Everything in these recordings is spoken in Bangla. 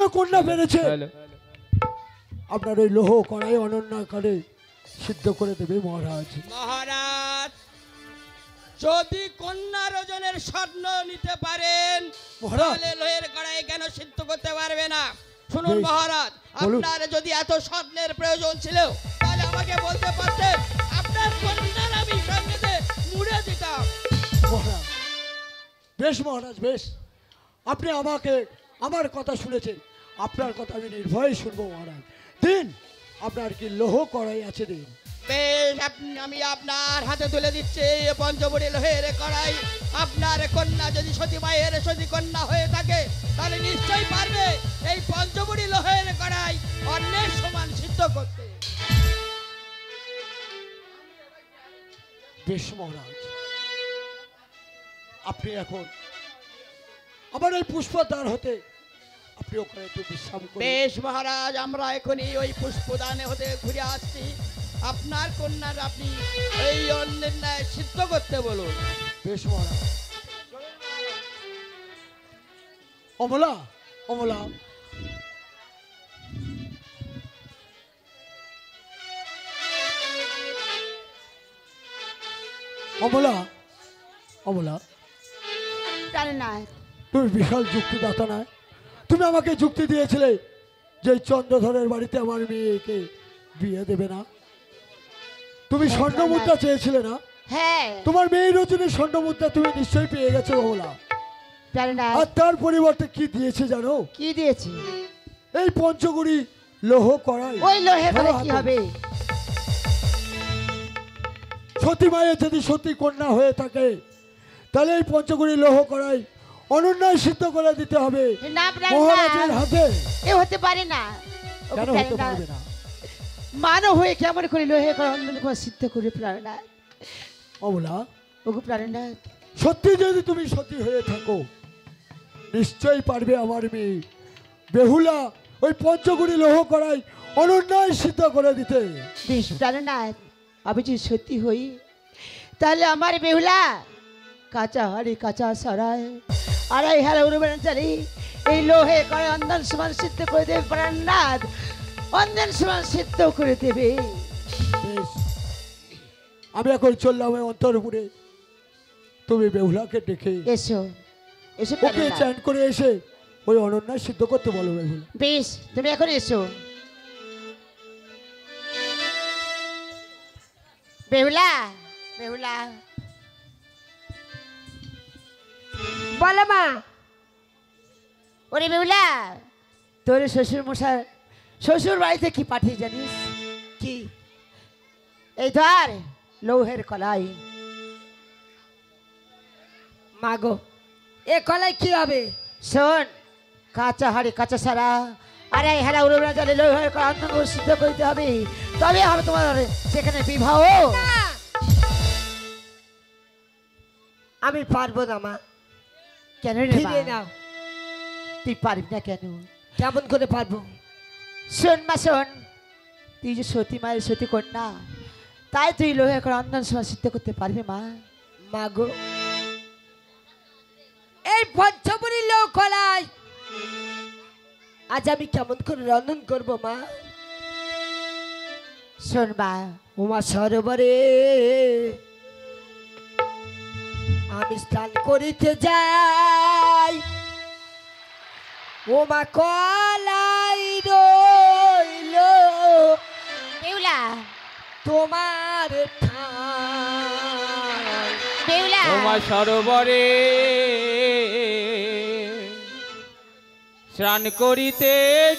কন্যা পেরেছে আপনার ওই লোহ কড়াই অনন্যা করে সিদ্ধ করে দেবে মহারাজ। মহারাজ যদি কন্যার ওজনের স্বর্ণ নিতে পারেন তাহলে লোহের কড়াই কেন সিদ্ধ করতে পারবে না? শুনুন মহারাজ, আপনার যদি এত স্বর্ণের প্রয়োজন ছিল তাহলে আমাকে বলতে পারতেন, আপনার কন্যার আমি সঙ্গে মুড়ে দিতাম। মহারাজ বেশ, মহারাজ বেশ, আপনি আমাকে আমার কথা শুনেছেন, আপনার কথা আমি নির্ভয়ে শুনবো মহারাজ। দিন আপনার কি লোহ কড়াই আছে দিন। বেশ, আমি আপনার হাতে তুলে দিচ্ছি পঞ্চবড়ি লোহের কড়াই। আপনার কন্যা যদি সতী মায়ের সতী কন্যা হয়ে থাকে তাহলে নিশ্চয়ই পারবে এই পঞ্চবড়ি লোহের কড়াই অন্যের সমান সিদ্ধ করতে। বেশ মহারাজ, আপনি এখন আমার এই পুষ্পদ্বার হতে আপনি ওখানে একটু বিশ্রাম করুন। বেশ মহারাজ, আমরা এখনই ওই পুষ্পদানে হতে ঘুরে আসছি। আপনার কন্যার আপনি এই অন্যের ন্যায় সিদ্ধ করতে বলুন। বেশ মহারাজ। অমলা, অমলা, অমলা, অমলা, তুমি বিশাল যুক্তিদাতা নয়? তুমি আমাকে যুক্তি দিয়েছিলে যে চন্দ্রধরের বাড়িতে আমার মেয়েকে বিয়ে দেবে না। তুমি স্বর্ণ মুদ্রা চেয়েছিলে না? হ্যাঁ, তোমার মেয়ের ওজনে স্বর্ণ মুদ্রা তুমি নিশ্চয়ই পেয়ে গেছো অমলা। আর তার পরিবর্তে কি দিয়েছে জানো? কি দিয়েছে? এই পঞ্চগুড়ি লোহ কড়াই। ওই লোহে করে কি হবে? সতী মায়ের যদি সতী কন্যা হয়ে থাকে তাহলে এই পঞ্চগুড়ি লোহ কড়াই অনন্যায় সিদ্ধ করে দিতে হবে মহারাজের হাতে। এ হতে পারে না। কেন হতে পারবে না? মানব হয়ে কেমন করে লোহে করে অনন্যায় সিদ্ধ করে প্রাণনাথ? অমলা, ওগো প্রাণনাথ, সত্যি যদি তুমি সতী হয়ে থাকো নিশ্চয়ই পারবে আমার মেয়ে বেহুলা ওই পঞ্চগুড়ি লোহ কড়াই অনন্যায় সিদ্ধ করে দিতে। বেশ প্রাণনাথ, আমি যদি সত্যি হই তাহলে আমার বেহুলা কাঁচা হাড়ি কাঁচা সরাই আড়াই হাড় উড়বেন চারি এই লোহে করে অন্ধন সমান সিদ্ধ করে দেবে প্রাণনাথ, অন্ধন সমান সিদ্ধ করে দেবে। বেশ, আমি এখন চললাম ওই অন্তরপুরে। তুমি বেহুলাকে ডেকে এসো, এসো ওকে চান করে এসে ওই অনন্যায় সিদ্ধ করতে বলো বেহুলা। বেশ, তুমি এখন এসো। বেহুলা, বেহুলা, বলো মা। ওরে বেহুলা, তোর শ্বশুর মশাই শ্বশুর বাড়িতে কি পাঠিয়ে জানিস? কি? এই ধর লৌহের কলাই। মাগো, এ কলাই কি হবে? শোন, কাঁচা হাড়ি কাঁচা সারা আরে হেরা উড়ে জলে লৌহের কলাই অন্তত সিদ্ধ করতে হবে, তবে হবে তোমার সেখানে বিবাহ। আমি পারবো না মা। কেন রে মা? তুই পারবি না কেন? কেমন করে পারবো? শোন মা শোন, তুই যে সতী মায়ের সতী কন্যা, তাই তুই লোহে করে অন্ধন সময় সিদ্ধ করতে পারবি মা। মাগো, এই পঞ্চপুরী লোহ কলাই আজ আমি কেমন করে রন্ধন করবো মা? শোন মা, উমা সরোবরে আমি স্নান করিতে যাই, ওমা কলাই রইল বেউলা তোমার ঠাই। বেউলা, ওমা সরোবরে স্নান করিতে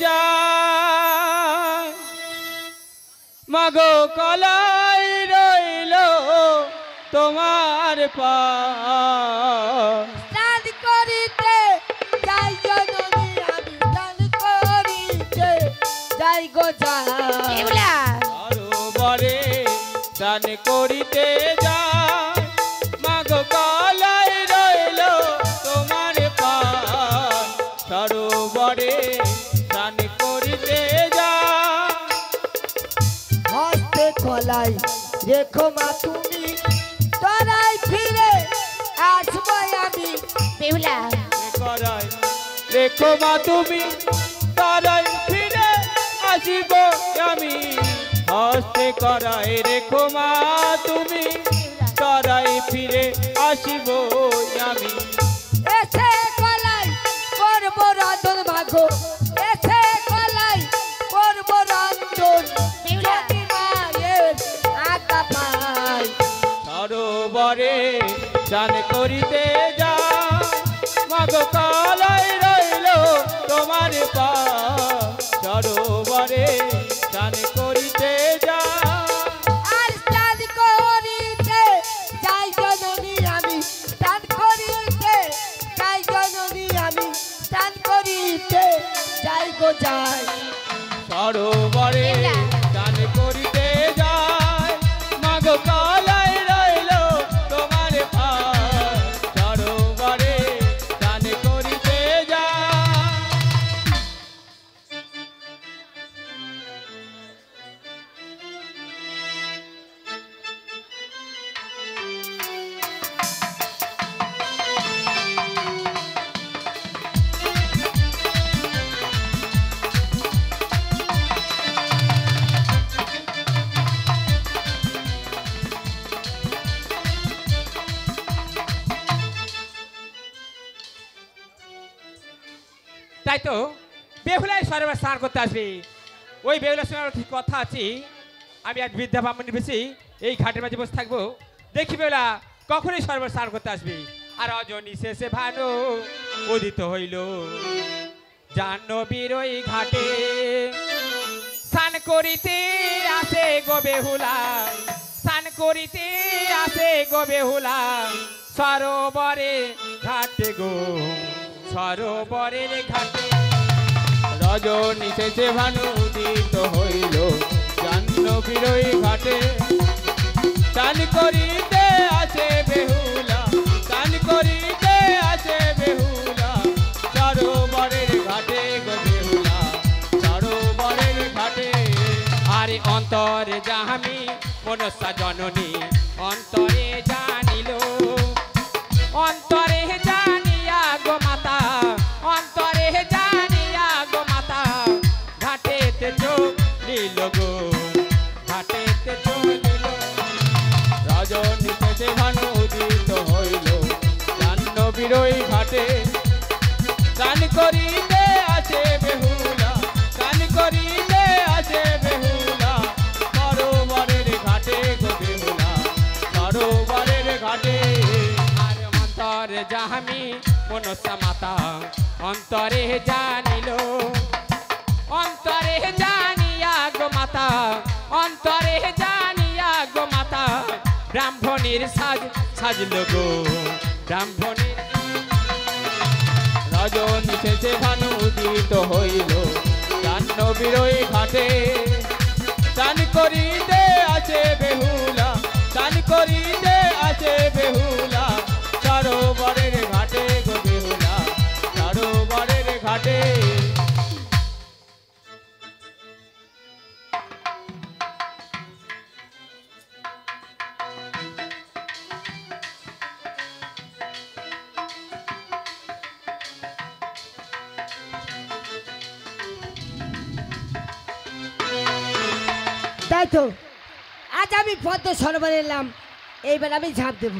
যায়, মাগো কলাই রইল তোমার পাশ। স্নান করিতে যাই জননী, আমি স্নান করিতে যাই গো যাই। সরোবরে স্নান করিতে যায়, মাগো কলাই রইল তোমার পাশ। সরোবরে স্নান করিতে যায়, হস্তে কলাই রেখো মা তুমি, তরাই ফিরে আসবো আমি। বেহুলা, কলাই রেখো মা তুমি, ভক্তে করাই রেখো মা তুমি তারাই ফিরে আসিব আমি এসে কলাই করব রন্ধন মাগো এসে কলাই করব রন্ধন যদি মায়ের আজ্ঞা পাই সরোবরে চান করিতে যা মাগো কালাই রইল তোমার পা সরোবরে চান করিতে যা আর স্নান করিতে যাই জননী আমি স্নান করিতে যাই জননী আমি স্নান করিতে যাই গো যাই সরোবরে চান করিতে যায় মাগো কালাই রইল তোমার পা সরোবরে চান করিতে যায় তাই তো বেহুলায় সরোবর স্নান করতে আসবে ওই বেহুলার সঙ্গে আমার ঠিক কথা আছে আমি আজ বিদ্যা ব্রাহ্মণী বেশি এই ঘাটের মাঝে বসে থাকবো দেখি বেহুলা কখনই সরোবর স্নান করতে আসবে আর অজনী শেষে ভানু উদিত হইল জাহ্নবীর ওই ঘাটে স্নান করিতে আসে গো বেহুলা স্নান করিতে আসে গো বেহুলা সরোবরে ঘাটে গো সরোবরের ঘাটে রজনী শেষে ভানু উদিত হইল জাহ্নবীর ওই ঘাটে চান করিতে আছে বেহুলা চান করিতে আছে বেহুলা সরোবরের ঘাটে গো বেহুলা সরোবরের ঘাটে আরে অন্তরে যাহামি মনসা জননী অন্তরে জানিল অন্তরে জানিয়া গো মাতা অন্তরে জানিয়া গো মাতা ঘাটেতে চলিল গো ঘাটেতে চলিল রজনী শেষে ভানু উদিত হইল জাহ্নবীর ওই ঘাটে চান করিতে আছে বেহুলা চান করিতে আছে বেহুলা সরোবরের ঘাটে গো বেহুলা সরোবরের ঘাটে আর অন্তরে যাহামি মনসা মাতা অন্তরে জানিল অন্তরে জানিয়া গো মাতা অন্তরে জানিয়া গো মাতা ব্রাহ্মণীর সাজল গো ব্রাহ্মণীর রজনী শেষে ভানু উদিত হইল জাহ্নবীর ওই ঘাটে চান করিতে আছে বেহুলা চান করিতে আছে বেহুলা সরোবরের ঘাটে গো বেহুলা সরোবরের ঘাটে তাই তো আজ আমি পদ্ম সরোবরে এলাম এইবার আমি ঝাঁপ দেব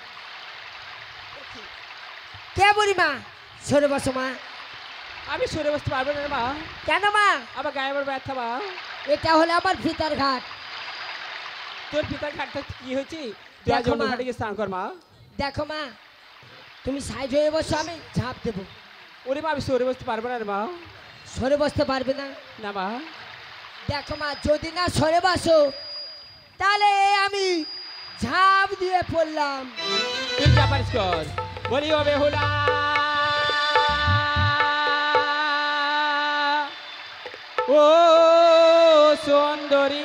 কে বলি মা সরে বসো মা আমি সরে বসতে পারবো না রে মা কেন মা আমার গায়ে আমার ব্যথা মা এটা হলো আমার পিতার ঘাট তোর পিতার ঘাটটা কি হয়েছে তুই আজ দেখো অন্য মা। ঘাটে গিয়ে স্নান কর মা দেখো মা তুমি সাইড হয়ে বসো আমি ঝাঁপ দেব ওরে মা আমি সরে বসতে পারবো না রে মা সরে বসতে পারবে না না মা দেখো মা যদি না সরে বসো তাহলে আমি ঝাঁপ দিয়ে পড়লাম তুই যা পারিস কর বলি ও বেহুলা ও সুন্দরী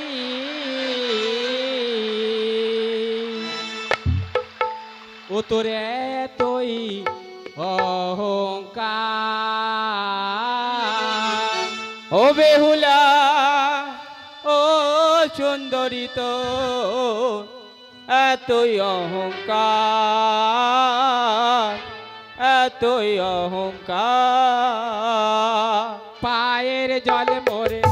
ও তোর এতই অহংকার ও বেহুলা ও সুন্দরী তো এতই অহংকার এতই অহংকার পায়ের জলে মরে